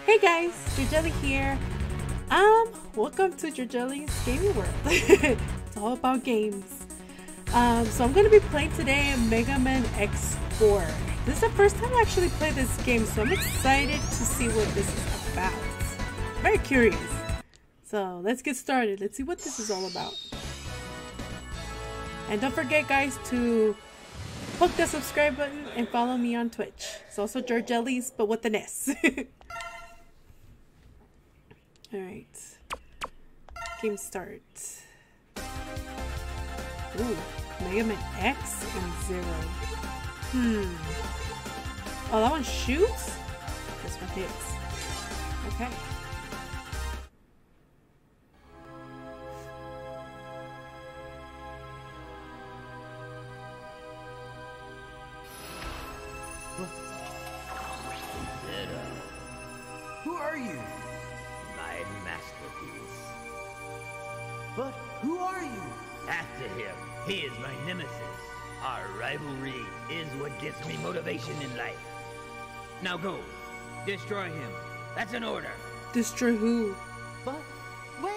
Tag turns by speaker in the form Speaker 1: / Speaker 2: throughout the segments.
Speaker 1: Hey guys, Georgelli here. Welcome to Georgelli's Gaming World. It's all about games. So I'm gonna be playing today Mega Man X4. This is the first time I actually played this game, so I'm excited to see what this is about. Very curious. So let's get started. Let's see what this is all about. And don't forget, guys, to hook the subscribe button and follow me on Twitch. It's also Georgelli's, but with an S. Alright. Game start. Ooh, Mega Man X and Zero. Oh, that one shoots? This one hits. Okay.
Speaker 2: Who are you?
Speaker 3: My masterpiece.
Speaker 2: But who are you?
Speaker 3: After him, he is my nemesis. Our rivalry is what gives me motivation in life. Now go. Destroy him. That's an order.
Speaker 1: Destroy who?
Speaker 2: But wait!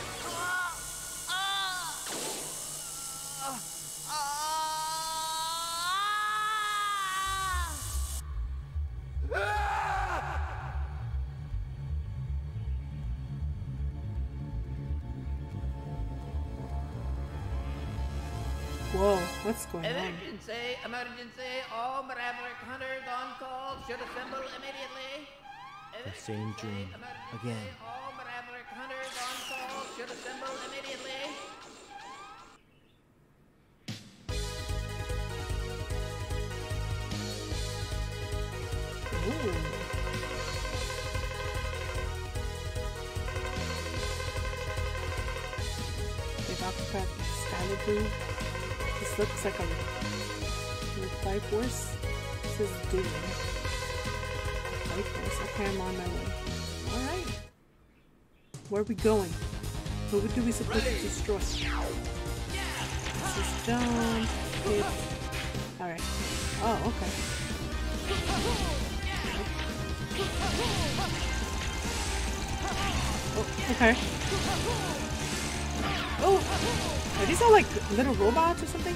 Speaker 1: Whoa, what's going on?
Speaker 3: Emergency! Emergency! All Maverick hunters on call should assemble immediately.
Speaker 2: The same dream again.
Speaker 3: All Maverick hunters on call should assemble immediately.
Speaker 1: Ooh. They've occupied Skylar Blue. This looks like a reply force. This is Doom. Reply force. Okay, I'm on my way. Alright. Where are we going? Who do we supposed to destroy? This is jump. Hit. Alright. Oh, okay. Oh, okay. Oh! Are these all like little robots or something?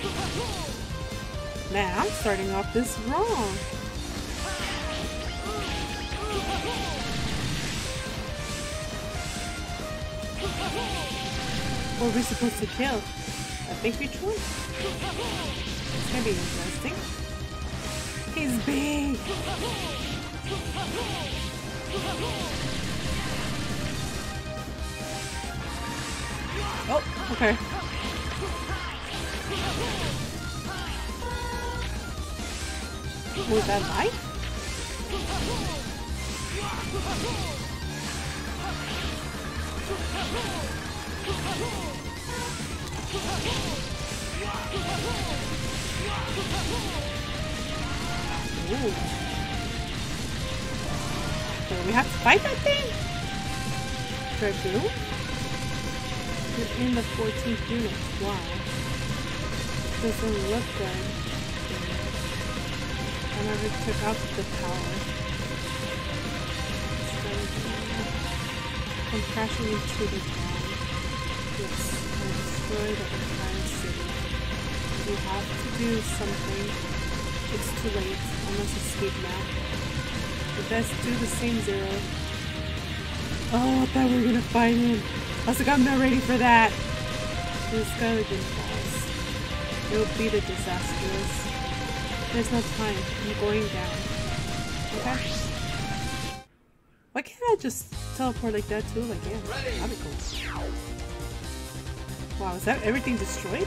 Speaker 1: Man, I'm starting off this wrong. What are we supposed to kill? I think which one? It's gonna be interesting. He's big! Oh, okay. Was that life? Ooh. So we have to fight that thing? Should I do? You're in the 14th unit. Wow. Doesn't look good. I never took out the power. I'm crashing into the ground. Yes, I destroyed the entire city. We have to do something. It's too late. I must escape now. The best do the same, Zero. Oh, I thought we were gonna fight him. I was like, I'm not ready for that. The skeleton falls. It will be the disastrous. There's no time. I'm going down. Okay. Why can't I just teleport like that too? Like, yeah, that'd be cool. Wow, is that everything destroyed?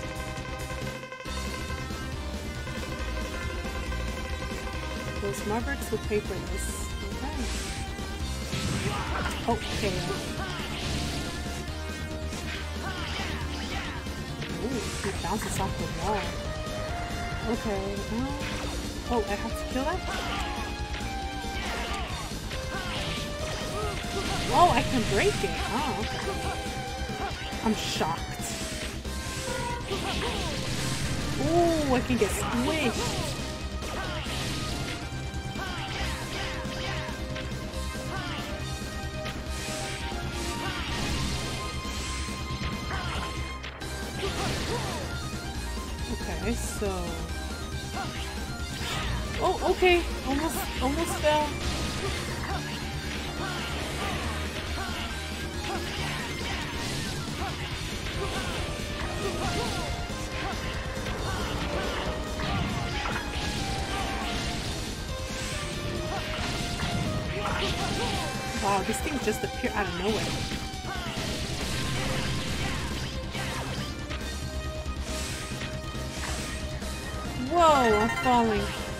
Speaker 1: Those Mavericks will pay for this. Okay. Okay. Ooh, he bounces off the wall. Okay. Oh, I have to kill that? Oh, I can break it. Oh, okay. I'm shocked. Ooh, I can get squished. Okay, so... Oh, okay. Almost fell. Wow, this thing just appeared out of nowhere. Whoa, I'm falling.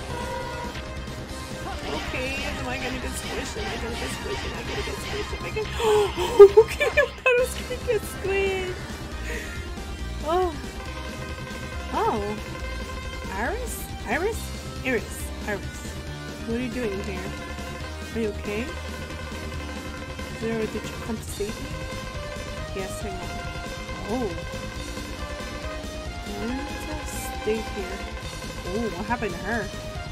Speaker 1: Okay, am I gonna get squished? Am I gonna get squished? Am I gonna get squished? Am I gonna... Oh, okay, I thought I was gonna get squished. Oh. Oh. Iris? Iris? Iris. Iris. What are you doing here? Are you okay? Did you come to save me? Yes, I am. Oh. I'm gonna stay here. Oh, what happened to her?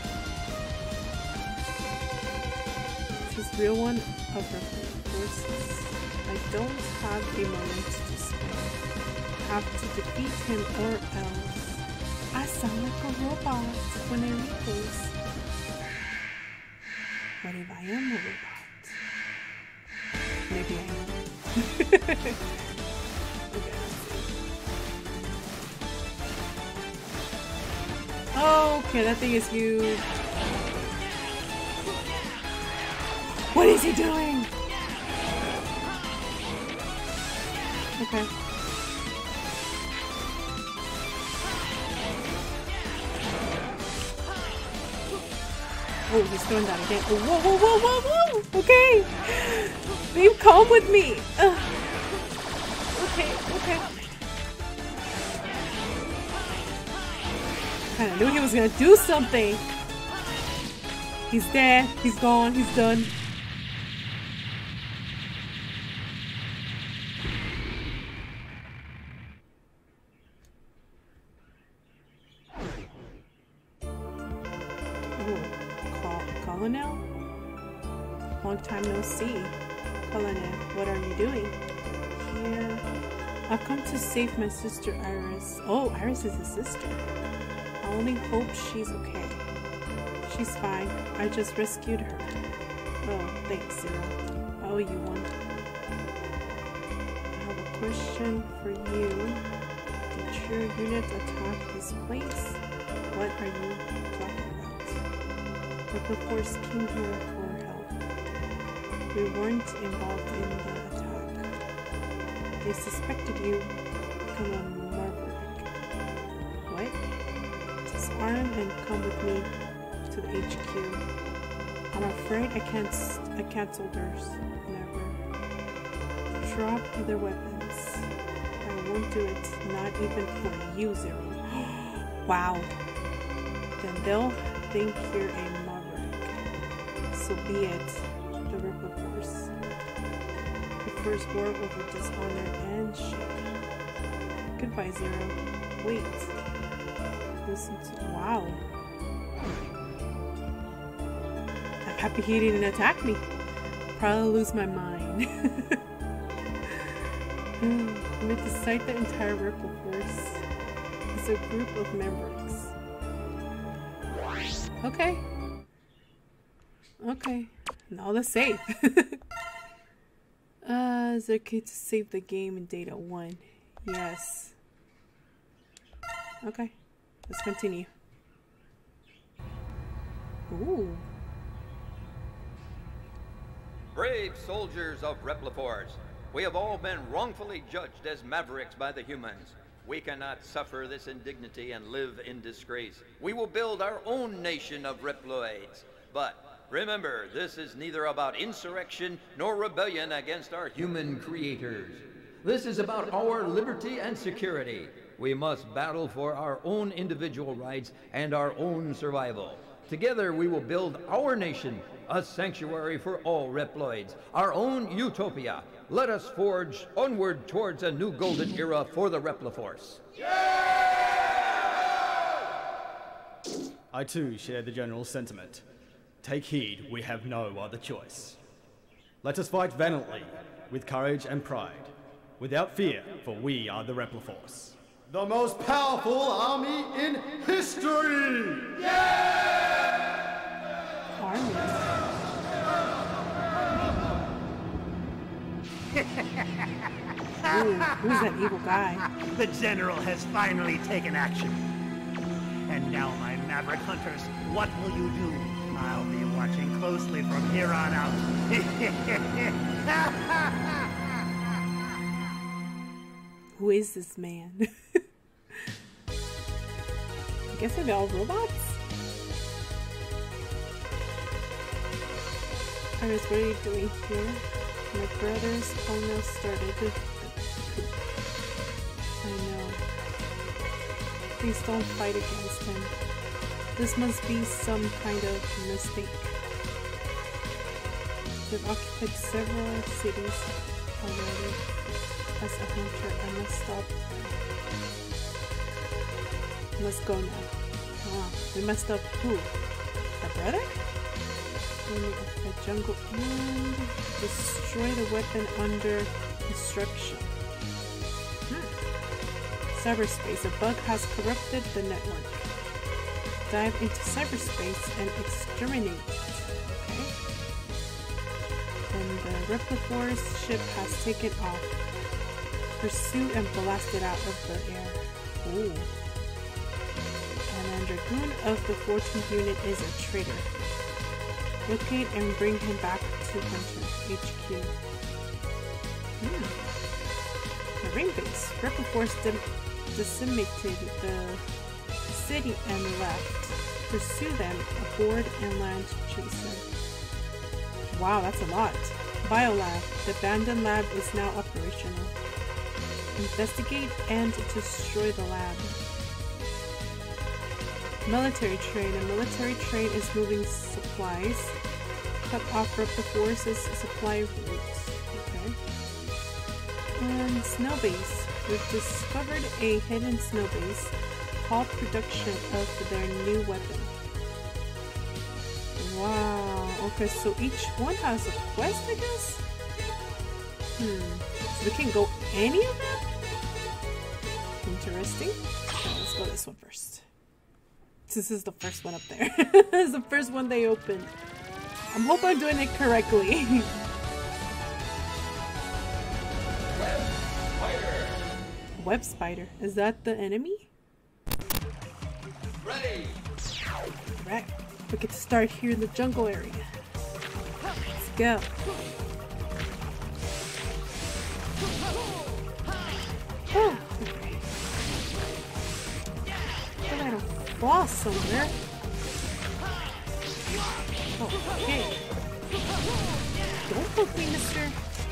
Speaker 1: This is real one of her forces. I don't have a moment to spare. I have to defeat him or else. I sound like a robot when I read this. What if I am a robot? Maybe I am. Okay. Okay, that thing is huge. What is he doing? Okay. Oh, he's doing that again. Oh, whoa, whoa, whoa, whoa, whoa! Okay! Be calm with me! Okay, okay. I knew he was gonna do something! He's dead, he's gone, he's done. Colonel? Long time no see. Colonel, what are you doing? Here. I've come to save my sister Iris. Oh, Iris is his sister. I only hope she's okay. She's fine. I just rescued her. Oh, thanks, Zero. I owe you one. I have a question for you. Did your unit attack this place? What are you talking about? The Force came here for help. We weren't involved in the attack. They suspected you become a maverick. What? Disarm and come with me to the HQ. I'm afraid I can't soldiers. Never. Drop their weapons. I won't do it. Not even for you, Zero. Wow. Then they'll think you're a maverick. So be it. The Ripple Force. The first war over dishonor and shame. Goodbye, Zero. Wait. Listen to... Wow. I'm happy he didn't attack me. Probably lose my mind. With the sight the entire Ripple Force is a group of Mavericks. Okay. Okay. Now let's save. Is it okay to save the game in data 1? Yes. Okay. Let's continue. Ooh.
Speaker 4: Brave soldiers of Repliforce, we have all been wrongfully judged as mavericks by the humans. We cannot suffer this indignity and live in disgrace. We will build our own nation of Reploids. But remember, this is neither about insurrection nor rebellion against our human creators. This is about our liberty and security. We must battle for our own individual rights and our own survival. Together we will build our nation, a sanctuary for all Reploids, our own utopia. Let us forge onward towards a new golden era for the Repliforce.
Speaker 5: I too share the general sentiment. Take heed, we have no other choice. Let us fight valiantly, with courage and pride, without fear, for we are the Repliforce. The most powerful army in history!
Speaker 1: Army. Ooh, who's that evil guy?
Speaker 6: The General has finally taken action. And now, my Maverick Hunters, what will you do? I'll be watching closely from here on out.
Speaker 1: Who is this man? I guess they're all robots? Iris, what are you doing here? My brothers almost started the coup. I know. Please don't fight against him. This must be some kind of mistake. They've occupied several cities already. As a hunter, I must stop them. Must go now. Ah, we must stop who? Our brother? Enemy of the jungle and destroy the weapon under construction. Cyberspace. A bug has corrupted the network. Dive into cyberspace and exterminate it. Okay. And the Repliforce ship has taken off. Pursue and blast it out of the air. Ooh. And then Dragoon of the 14th unit is a traitor. Locate and bring him back to Hunter HQ. Marine base. Repliforce decimated the city and left. Pursue them aboard and land chaser. Wow, that's a lot. Biolab. The abandoned lab is now operational. Investigate and destroy the lab. Military train. A military train is moving supplies. Cut off Repliforce's supply routes. Okay. And snow base. We've discovered a hidden snow base. Halt production of their new weapon. Wow. Okay, so each one has a quest, I guess? So we can go any of them? Interesting. Okay, let's go this one first. This is the first one up there. This is the first one they opened. I hope I'm doing it correctly. Web spider. Is that the enemy?
Speaker 4: Ready.
Speaker 1: Right. We get to start here in the jungle area. Let's go. Oh, okay. I got a boss somewhere. Oh, okay. Don't poke me, mister.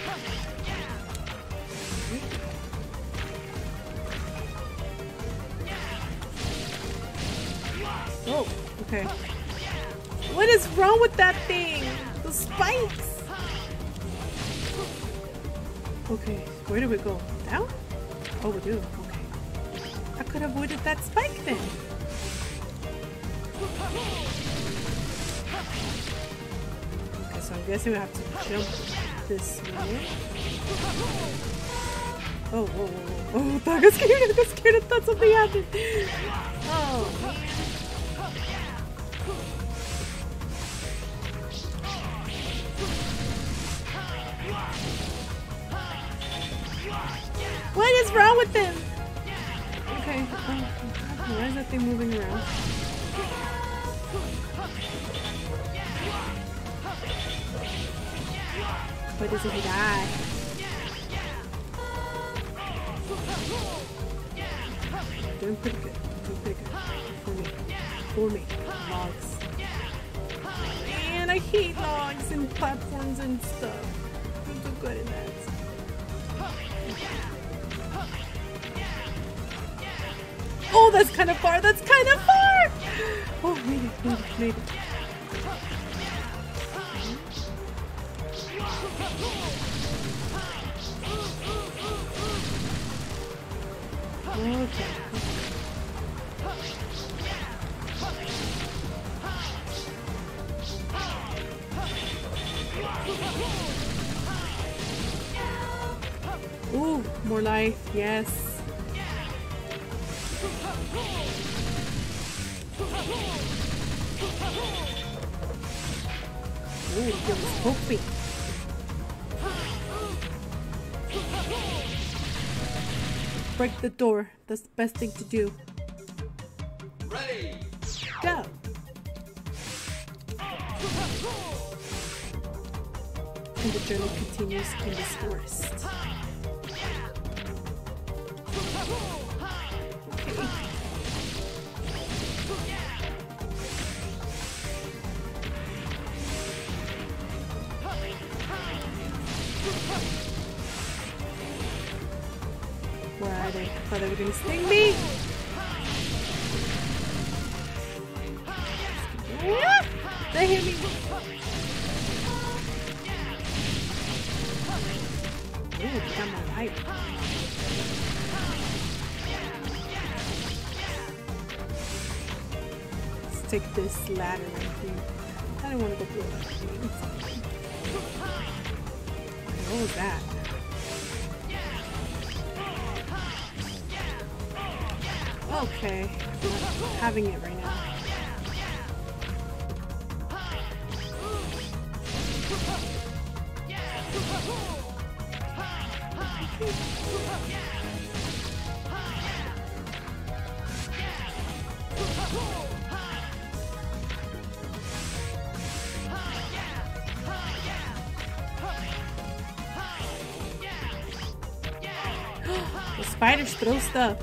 Speaker 1: Oh, okay. What is wrong with that thing? The spikes! Okay, where do we go? Down? Oh, we do. Okay. I could have avoided that spike then. Okay, so I'm guessing we have to jump this way. Oh, whoa, whoa, whoa. Oh, I got scared. I got scared. I thought something happened. Oh, man. What is wrong with them? Okay. Why is that thing moving around? Why doesn't he die? Doing pretty good. Doing pretty good. For me. For me. Logs. Man, I hate logs and platforms and stuff. I'm so good at that. Oh, that's kind of far. That's kind of far. Oh, made it, made it, made it. Okay. Ooh, more life. Yes. Ooh, you almost poked me. Break the door. That's the best thing to do.
Speaker 4: Ready!
Speaker 1: Go! And the journey continues in this forest. Okay. Where are they? I thought they were gonna sting me! Ah! They hit me! Ooh, got my light. Let's take this ladder right here. I don't want to go through that thing. What was that? Okay, I'm not having it right now. The spiders throw stuff.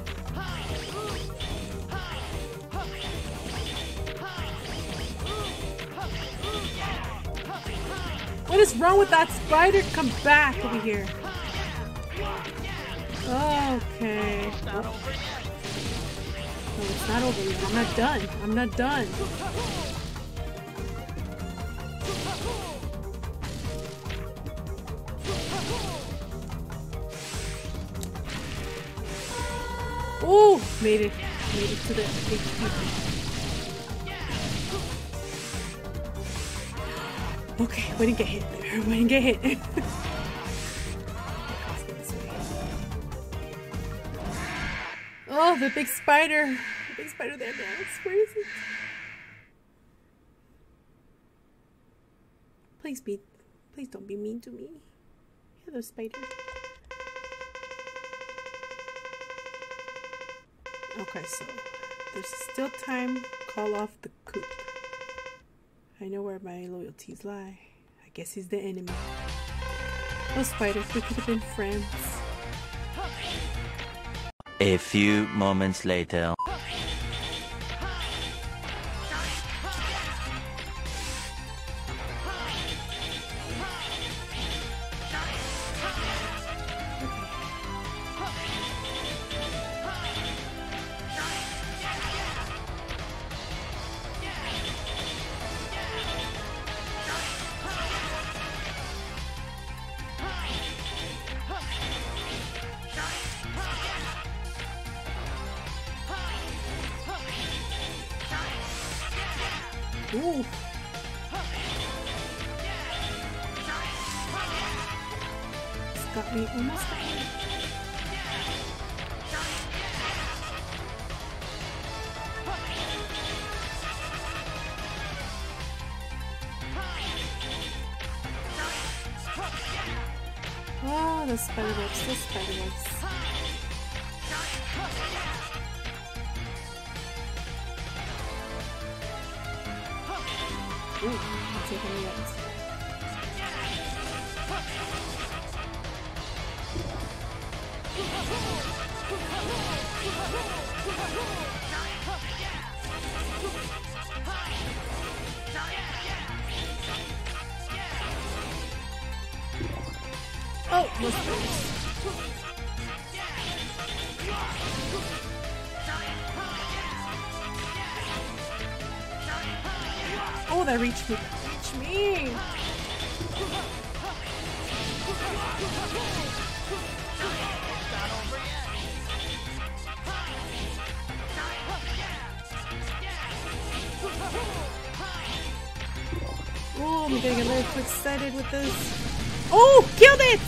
Speaker 1: What is wrong with that spider? Come back over here. Okay. Oh. No, it's not over yet. I'm not done. I'm not done. Oh, made it to the big people. Okay, we didn't get hit there. We didn't get hit. Oh, the big spider. The big spider there, guys. Where is it? Please don't be mean to me. Hello, spider. Okay, so there's still time. Call off the coop. I know where my loyalties lie. I guess he's the enemy. Oh, spider, we could have been friends.
Speaker 7: A few moments later.
Speaker 1: Ooh. It's got me almost there. Oh, the spider-webs, the spider-webs. Ooh, I'm taking the webs. Oh, no spiders. Oh, that reached me. Reach me. Oh, I'm getting a little too excited with this. Oh, killed it!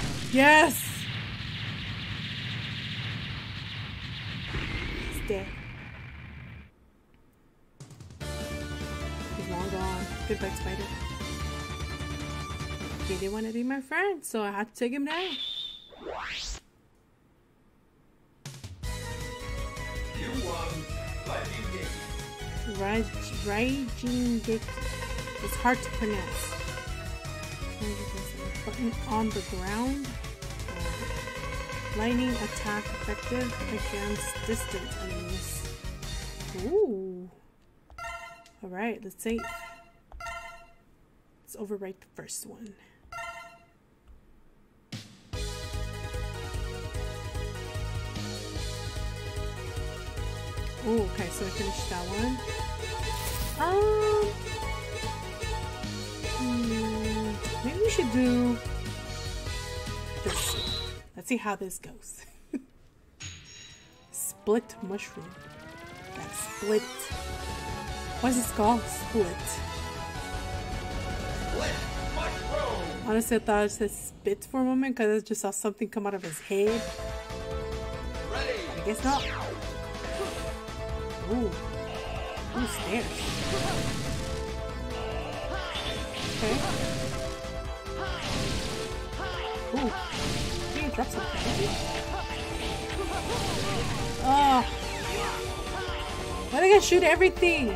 Speaker 1: Yes! He's dead. Goodbye, spider. He didn't want to be my friend, so I had to take him down.
Speaker 8: You won.
Speaker 1: Raging Dick. It's hard to pronounce. Button on the ground. Lightning attack effective against distant enemies. Ooh. Alright, let's save. Let's overwrite the first one. Oh, okay, so I finished that one. Maybe we should do this one. Let's see how this goes. Split mushroom. Got split. Why is this called split?
Speaker 8: Split mushroom.
Speaker 1: Honestly, I thought it said spit for a moment because I just saw something come out of his head.
Speaker 8: Ready.
Speaker 1: I guess not. Ooh. Ooh, stairs. Okay. Ooh. Can you drop something? Oh. Why did I shoot everything?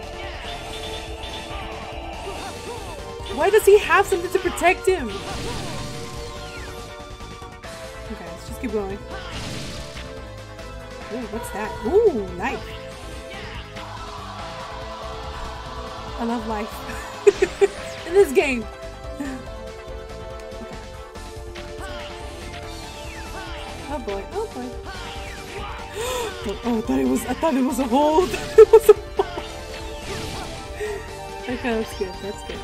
Speaker 1: Why does he have something to protect him? Okay, let's just keep going. Ooh, what's that? Ooh, knife. I love life in this game. Oh boy! Oh boy! Oh, I thought it was a hold. It was a hold. Okay, that's good. That's good.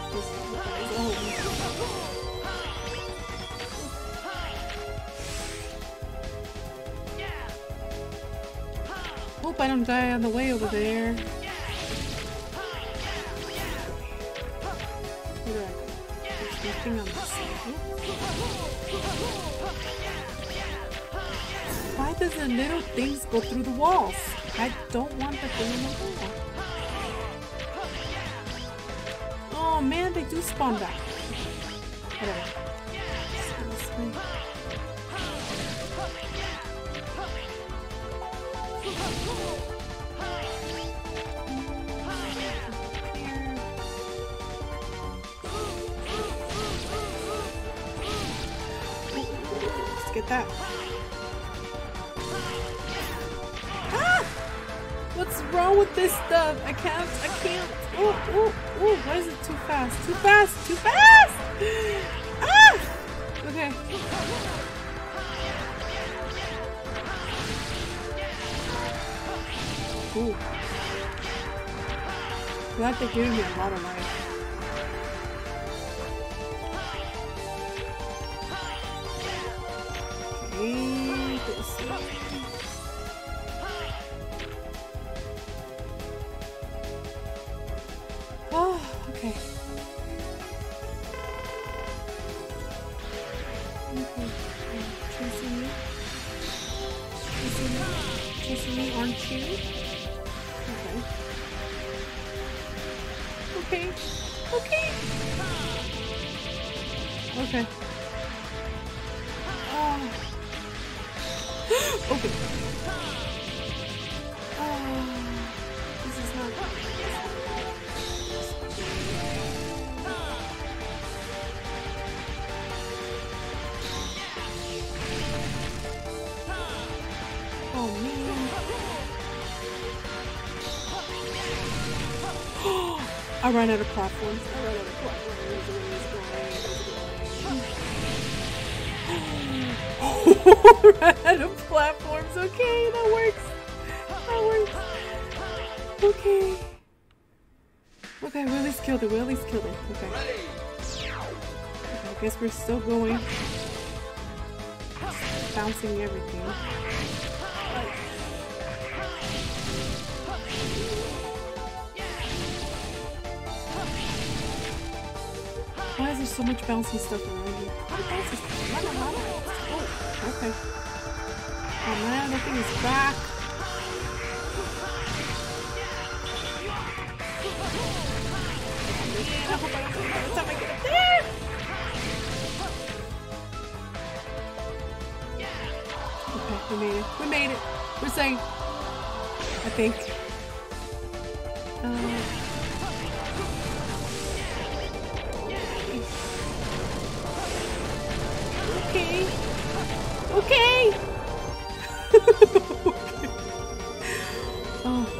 Speaker 1: Hope I don't die on the way over there. On this side. Why does the little things go through the walls? I don't want the thing in the wall. Oh man, they do spawn back. Whatever. This way. Get that. Ah! What's wrong with this stuff? I can't. Oh, why is it too fast? Too fast! Ah! Okay. Ooh. Glad they're giving me a lot of life. Oh, okay. Chasing me, aren't you? Okay. Okay. Okay. This is not good. Oh man. I ran out of platforms. Ran out of platforms. Okay, that works. Okay. Okay, we at least killed it. Okay. I guess we're still going. Bouncing everything. Why is there so much bouncy stuff around here? Oh, okay. Oh man, that thing is back. I hope I don't die by the time I get up there. Okay, we made it. We made it. We're safe. I think. Okay. Okay. Oh.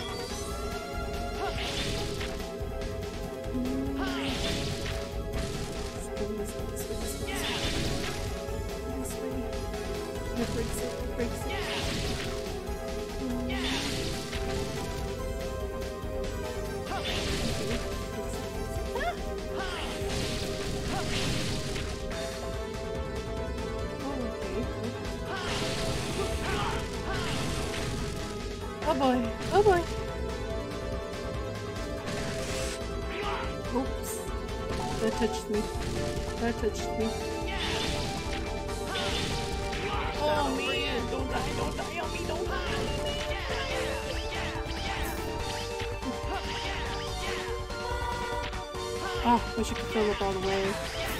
Speaker 1: It breaks it. It breaks it. Oh boy. Oh boy. Oops. That touched me. That touched me. Oh man, don't die on me, don't die. Oh, wish I could fill up all the way.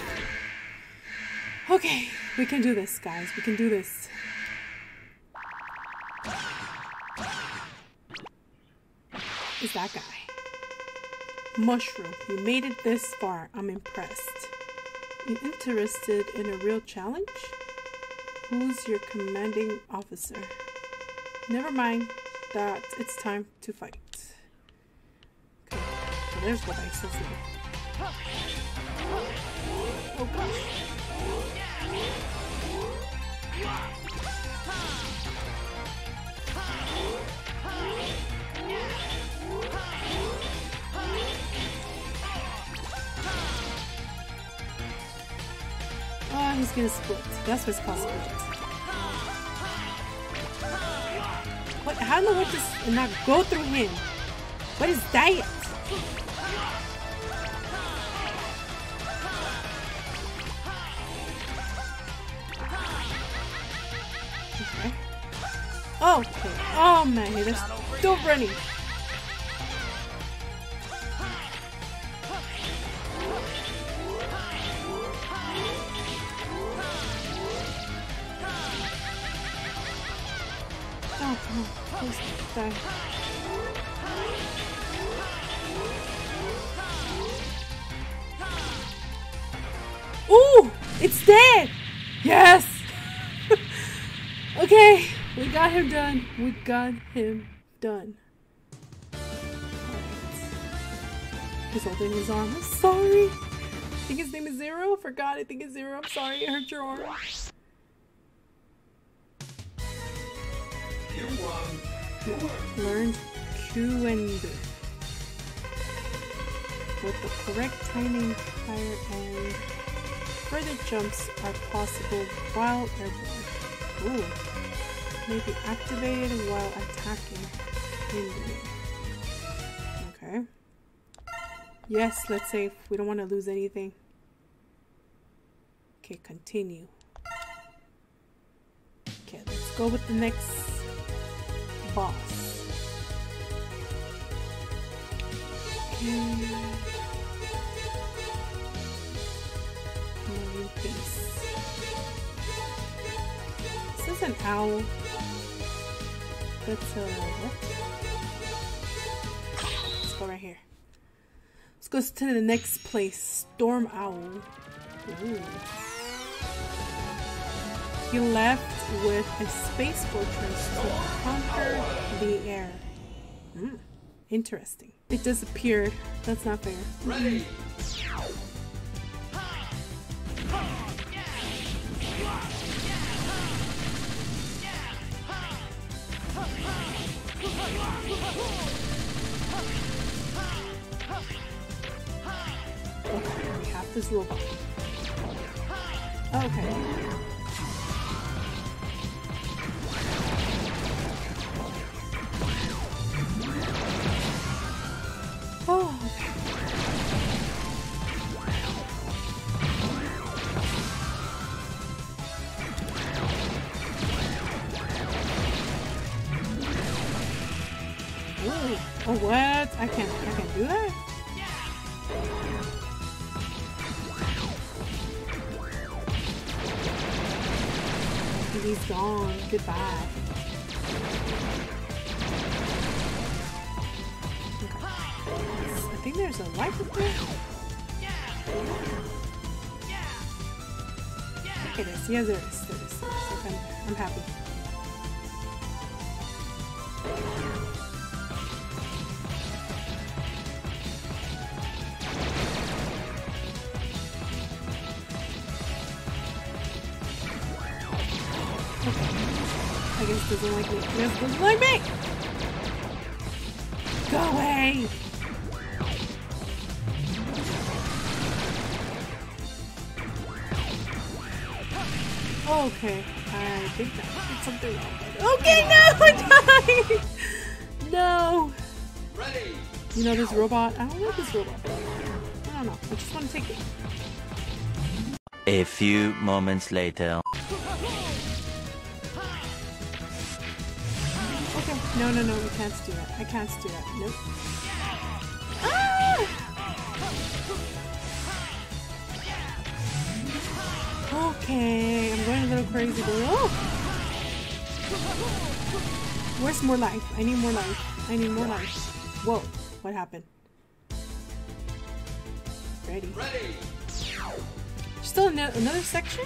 Speaker 1: Okay, we can do this, guys. We can do this. Is that guy? Mushroom, you made it this far. I'm impressed. You interested in a real challenge? Who's your commanding officer? Never mind that. It's time to fight. Okay, so there's what I said. Oh gosh. Oh, he's gonna split. That's what's called split. What? How in the world does it not go through him? What is that? Okay. Okay. Oh man, they're still running. Oh, come on. Please die. Ooh! It's dead! Yes! Okay, we got him done. We got him done. Alright. He's holding his arm. I'm sorry. I think his name is Zero. I forgot. I think it's Zero. I'm sorry. I hurt your arm. Learned Q and B. With the correct timing, higher and further jumps are possible while airborne. Ooh. May be activated while attacking enemy. Okay. Yes, let's save. We don't want to lose anything. Okay, continue. Okay, let's go with the next boss. Okay. Moving piece. This is an owl. That's a what? Let's go right here. Let's go to the next place. Storm Owl. Ooh. He left with a space fortress to conquer the air. Interesting. It disappeared. That's not fair.
Speaker 8: Ready.
Speaker 1: Okay, we have this robot. Okay. Oh, okay. Ooh. Oh, what? I can't do that? He's gone. Goodbye. Okay. I think there's a life up there. Okay, there is. Yeah, there is. There is. Okay, I'm happy. I guess doesn't like me. Yes, doesn't like me! Go away! Okay, I think that did something wrong. Okay, no! I died! No!
Speaker 8: Ready.
Speaker 1: You know this robot? I don't like this robot. I don't know. I just want to take it.
Speaker 7: A few moments later.
Speaker 1: Okay. No, no, no. I can't do that. I can't do that. Nope. Ah! Okay. I'm going a little crazy. But oh! Where's more life? I need more life. I need more life. Whoa. What happened? Ready.
Speaker 8: Ready.
Speaker 1: Still another section?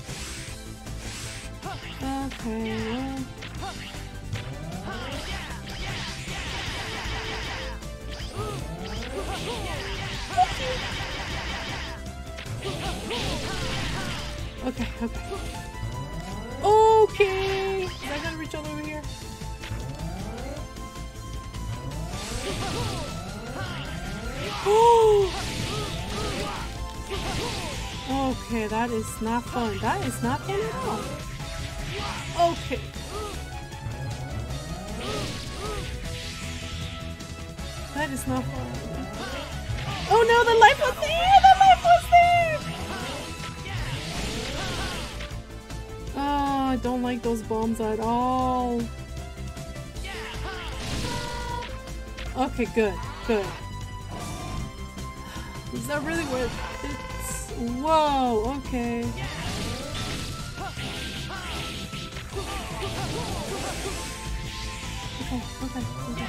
Speaker 1: Okay, well. Okay, okay. Okay! Is I gonna reach all over here? Oh! Okay, that is not fun. That is not fun at all. Okay. That is not fun. Oh no, the life was there! The life was there! Oh, I don't like those bombs at all. Okay, good, good. Is that really worth it? Whoa, okay. Okay, okay, okay.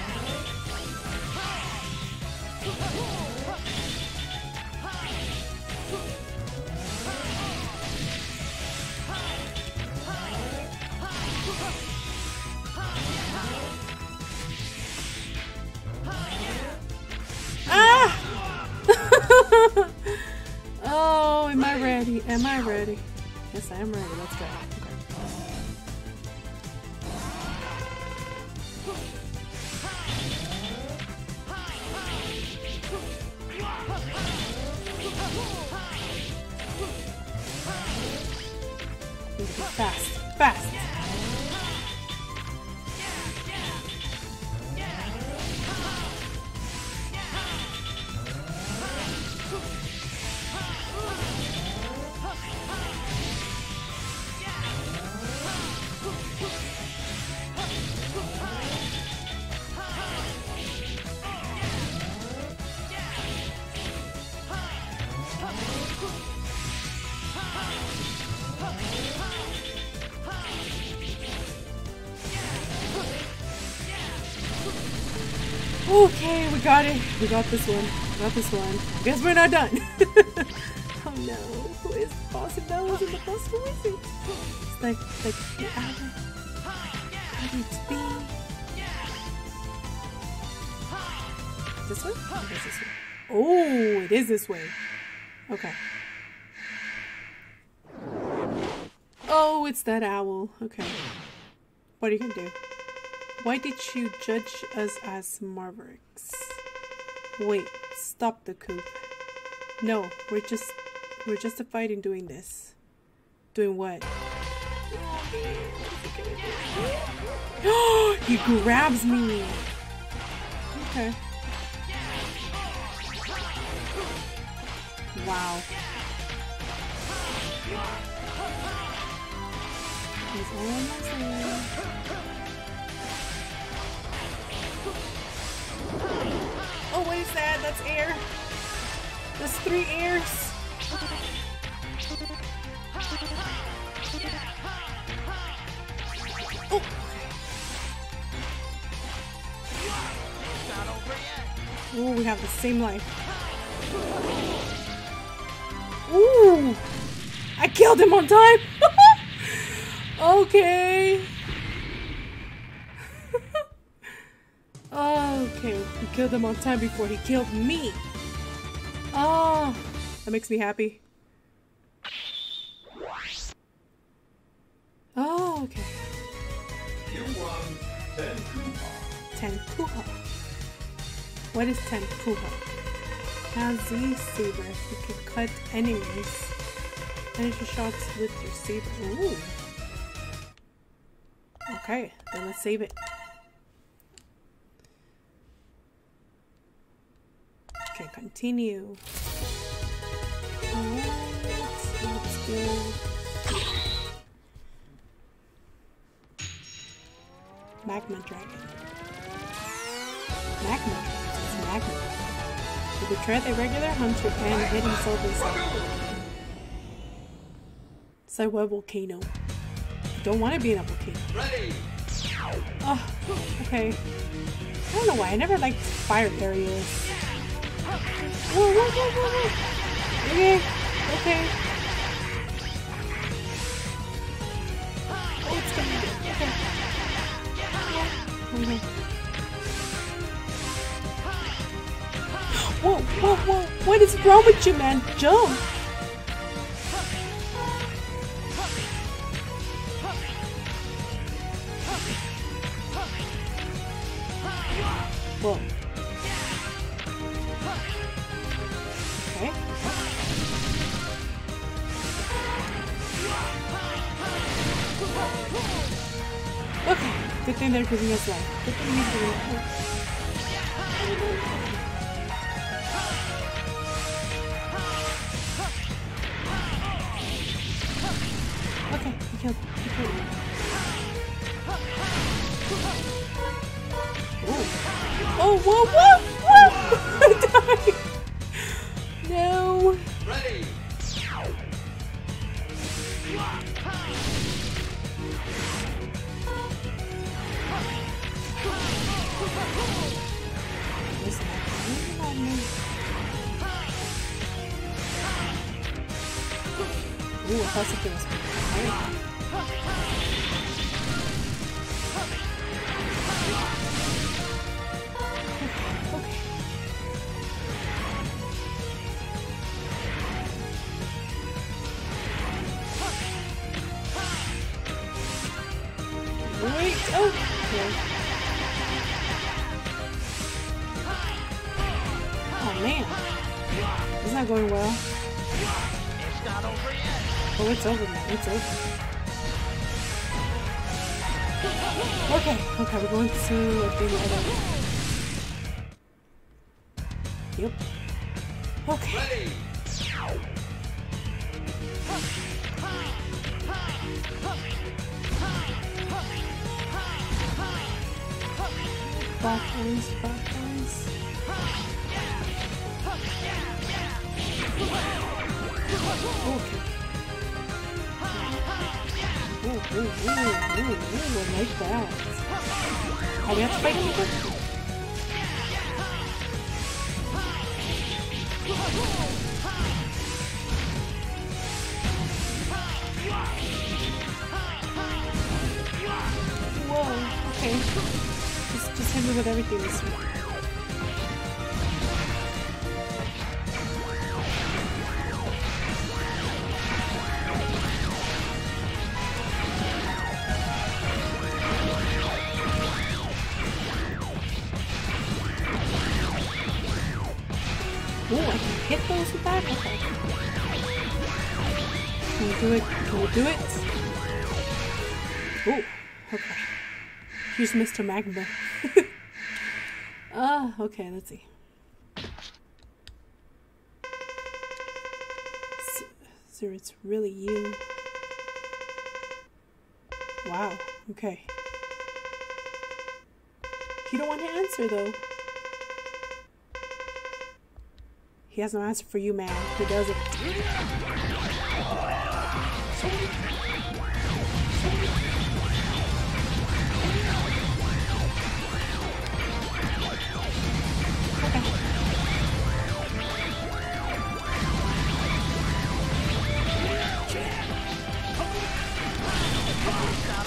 Speaker 1: Ah! Oh, am I ready? Am I ready? Yes, I am ready. Let's go. Okay. Fast, fast. Okay, we got it. We got this one. We got this one. Guess we're not done. Oh no. Who is the boss? If that wasn't the boss, who is it? It's like the other. How did it be? This way? Or is this way? Oh, it is this way. Okay. Oh, it's that owl. Okay. What are you gonna do? Why did you judge us as Mavericks? Wait, stop the coup. No, we're justified in doing this. Doing what? He grabs me! Okay. Wow. He's almost there. Oh, what is that? That's air. That's 3 airs. Ooh, we have the same life. Ooh! I killed him on time! Okay. Okay, we killed him on time before he killed me. Oh, that makes me happy. Oh, okay.
Speaker 8: You won 10 Koopa.
Speaker 1: Tenkuha. What is Tenkuha? Kazi Saber. You can cut enemies. Finish your shots with your saber. Ooh. Okay, then let's save it. Okay, continue. Alright, let's go. Magma Dragon. Magma Dragon. It's Magma. He betrayed a regular hunter and hid himself inside. It's a web volcano. I don't want to be in a volcano.
Speaker 8: Ready.
Speaker 1: Oh, okay. I don't know why. I never liked fire areas. Whoa, whoa, whoa, whoa, whoa. Okay, okay. Oh, it's gonna be good. Okay. Okay. Whoa, whoa, whoa. What is wrong with you, man? Jump. Whoa. Okay. Okay. Good thing they're giving us life. Good thing he's giving us life. Okay, he killed him. He killed him. Oh, whoa, whoa, whoa! I died! No!
Speaker 8: Ready.
Speaker 1: What's that going on me? Ooh, I thought something was fire. Wait, oh, okay. Oh man, it's not going well.
Speaker 6: It's not over yet.
Speaker 1: Oh, it's over, man. It's over. Okay, okay, we're going to a big item. Yep. Okay.
Speaker 8: Ready.
Speaker 1: Back ones, back ones. Okay. Ooh, ooh, ooh, ooh, ooh, I like that. Oh, we have to fight people? Whoa, okay. Just hit me with everything this week. Oh, I can hit those with that? Okay. Can we do it? Can we do it? Oh, okay. Here's Mr. Magma. Okay, let's see. So it's really you. Wow, okay. You don't want to answer though. He has no answer for you, man. He doesn't. Okay.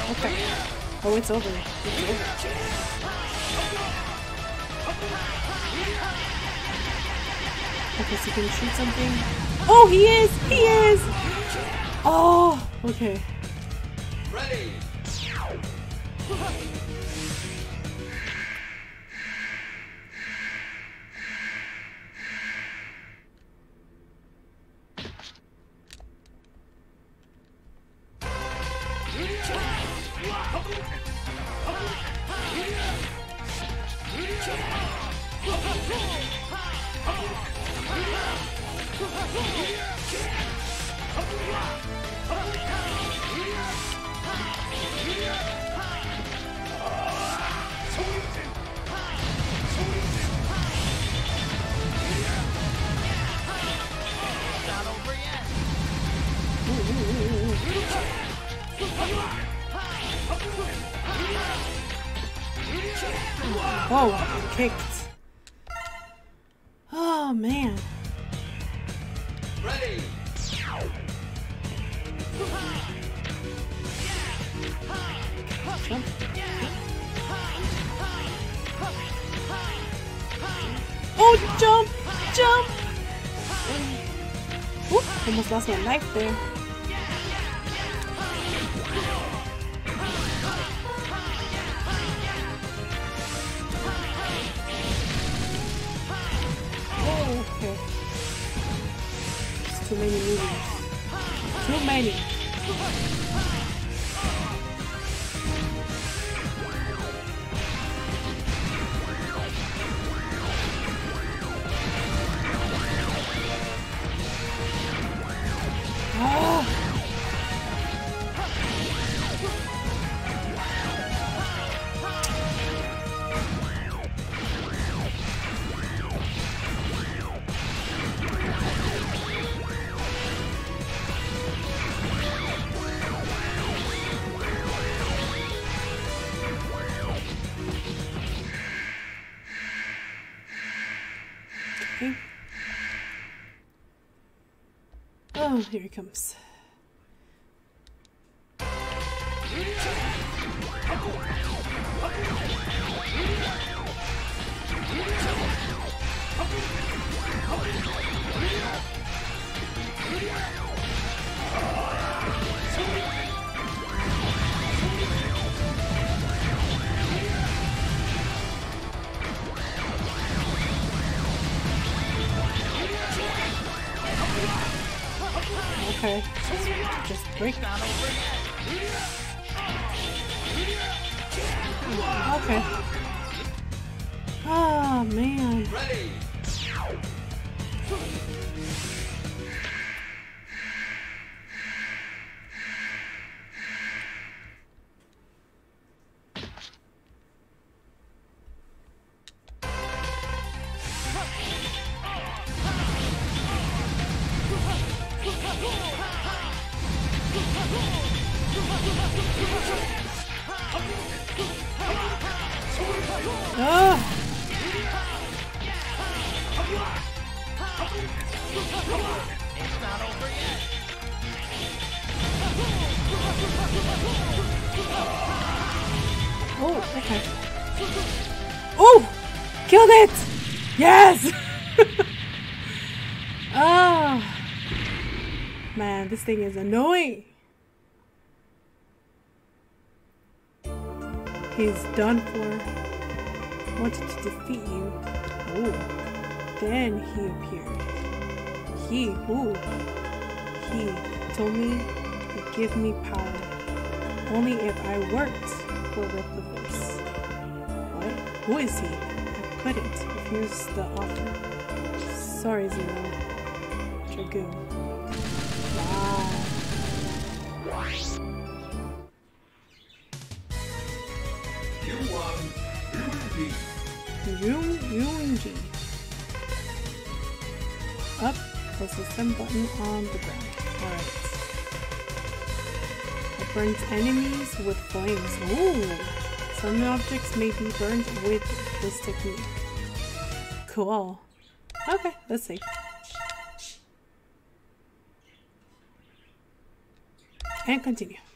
Speaker 1: Okay. Oh, it's over. It's over. Okay, so can you shoot something? Oh, he is! He is! Oh, okay.
Speaker 8: Ready.
Speaker 1: Whoa, kicked. Oh man.
Speaker 8: Ready.
Speaker 1: Jump. Oh, jump! Jump! Whoop, almost lost my life there. Oh, okay. It's too many movies. Too many. Oh. Okay. Oh, here he comes. Okay. Just break. Okay. Oh man.
Speaker 8: Ready.
Speaker 1: Ah. Oh, okay. Oh! Killed it! Yes! Oh! Man, this thing is annoying. He's done for. Wanted to defeat you. Oh. Then he appeared. He told me he'd give me power. Only if I worked for Repliforce. What? Who is he? I couldn't refuse the offer. Sorry, Zero. Dragoon. Wow.
Speaker 8: You won.
Speaker 1: Yuinji. Up, press the send button on the ground. Alright. It burns enemies with flames. Ooh! Some objects may be burned with this technique. Cool. Okay, let's see. And continue.